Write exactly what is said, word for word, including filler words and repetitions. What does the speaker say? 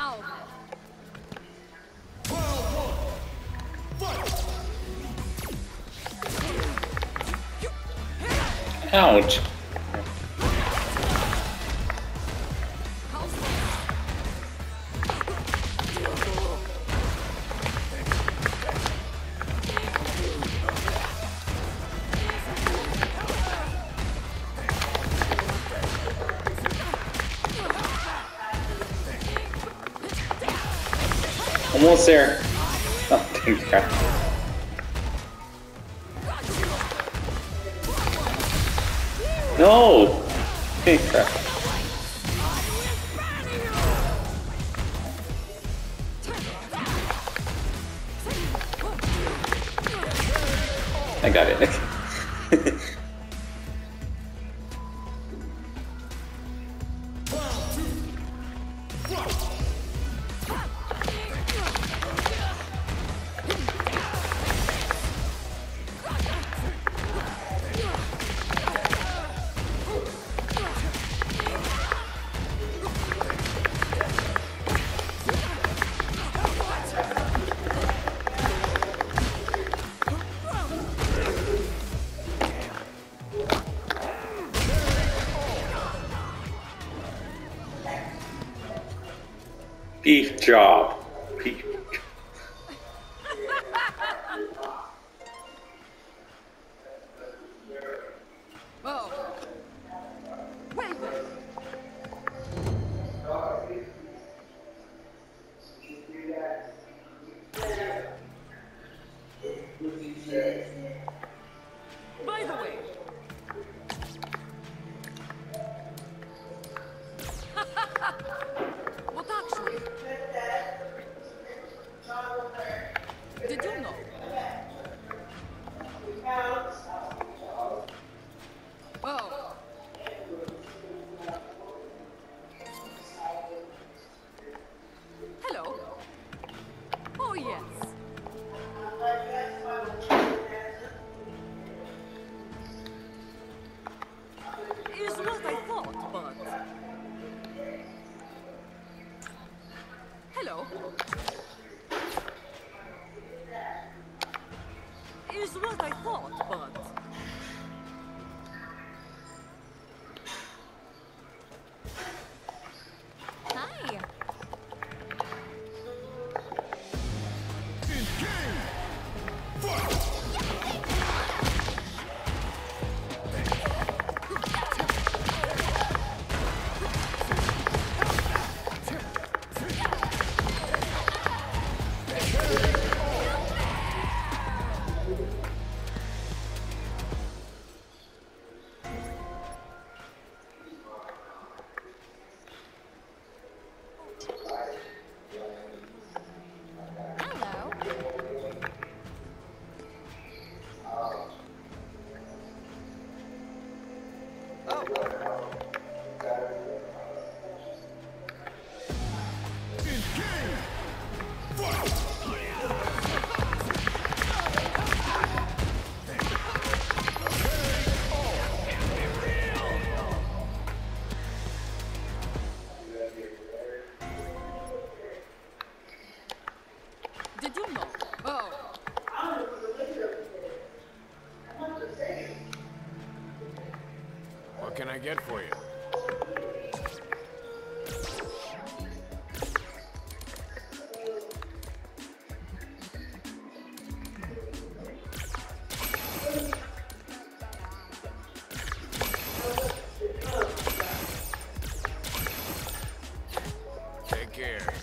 Now Ouch. Almost there. Oh, thank God. No! Thank God. I got it. Beef job. Beef. Oh. Well then. By the way. What actually? Did you know? Oh. Hello. Oh yes. Is what I thought, but hello. Is what I thought, but hi. Did you know? Oh. What can I get for you? Take care.